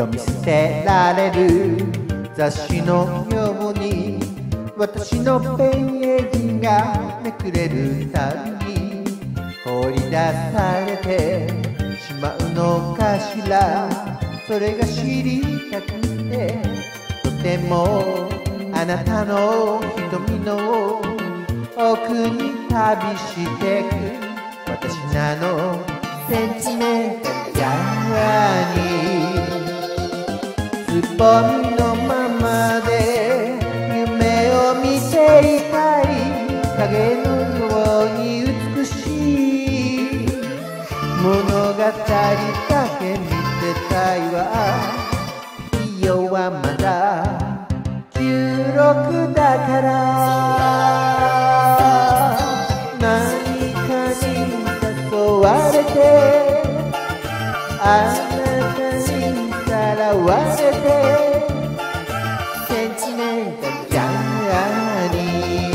読み捨てられる雑誌のように私のページがめくれるたびに放り出されてしまうのかしら。それが知りたくてとてもあなたの瞳の奥に旅してく私なのセンチメンタルジャーニー。つぼみのままで夢を見ていたい影のように美しい物語だけ見てたいわ。伊代はまだ16だから何かに誘われてあなたにさらわれてセンチメンタルジャーニ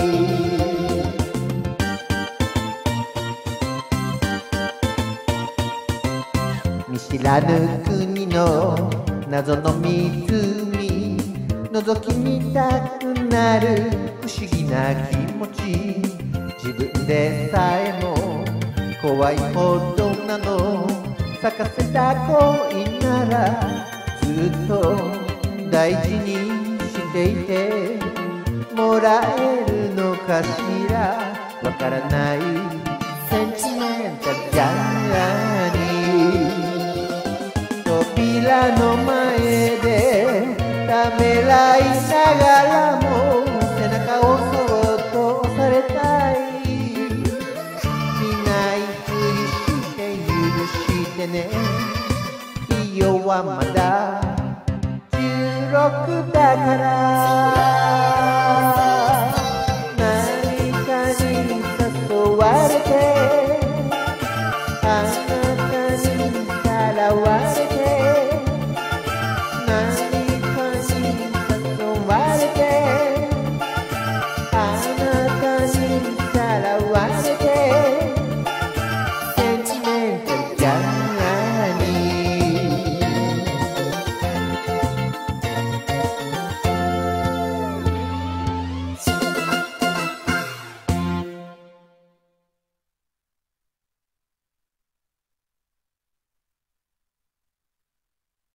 ー。見知らぬ国の謎の湖覗き見たくなる不思議な気持ち。自分でさえも怖いほどなの。咲かせた恋ならずっと大事にしていてもらえるのかしら。わからないセンチメンタルジャーニー。扉の前でためらいながらも背中をそっと押されたい。見ないふりして許してね。伊代はまだ16だから